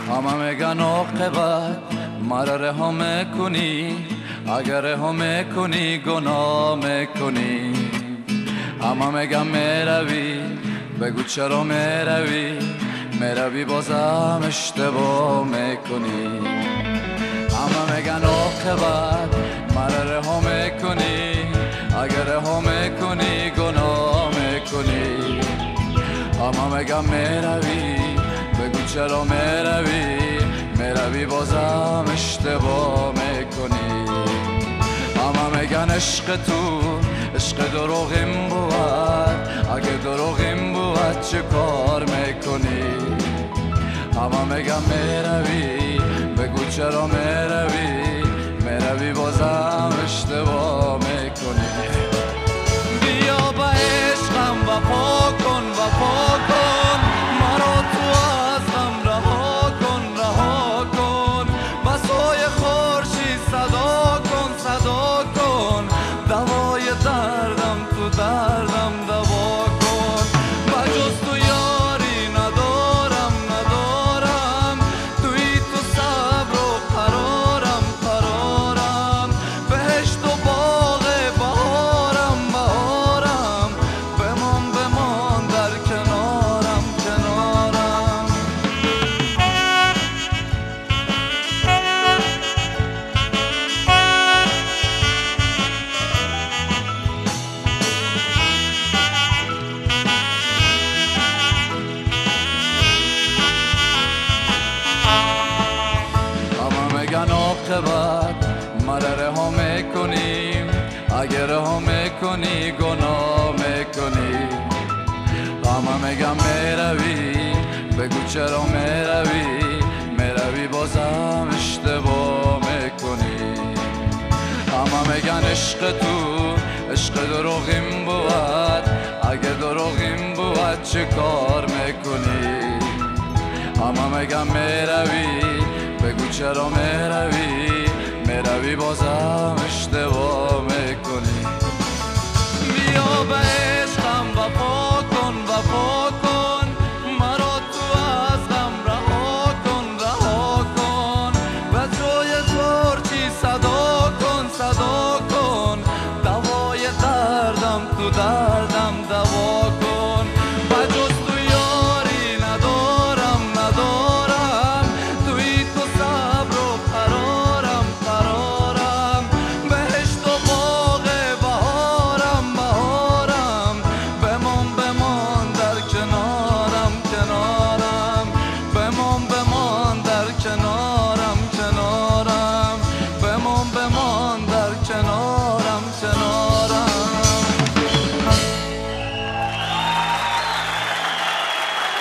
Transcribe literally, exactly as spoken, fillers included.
همه میگن عاقبت مرا رها میکنی، اگر رها میکنی گناه میکنی. همه میگن میروی، بگو چرا میروی، میروی بازم اشتباه میکنی. همه میگن عاقبت مرا رها میکنی، اگر رها میکنی گناه میکنی. همه میگن میروی، بگو چرا میروی، میروی بازم اشتباه میکنی. همه میگن عشق تو عشق دروغیم بود، اگه دروغیم بود چه کار میکنی. همه میگن میروی، بگو چرا میروی، میروی بازم اشتباه میکنی. بیا با عشقم وفا کن، وفا کن، مرا تو از غم رها کن، رها کن. بسای خورشید صدا کن، صدا کن، دوای دردم تو دردم دوا کن. بجز تو یاری ندارم، ندارم، توی تو صبر و قرارم، قرارم. بهشت و باغ بهارم، بهارم، بمان بمان در کنارم، کنارم. همه میگن عاقبت مرا رها میکنیم، اگر رها میکنی گناه میکنی. همه میگن میروی، بگو چرا میروی، میروی بازم اشتباه میکنی. همه میگن عشق تو عشق دروغیم بود، اگه دروغیم بود چه کار میکنی. همه میگن میروی، بگو چرا میروی، میروی بازم اشتباه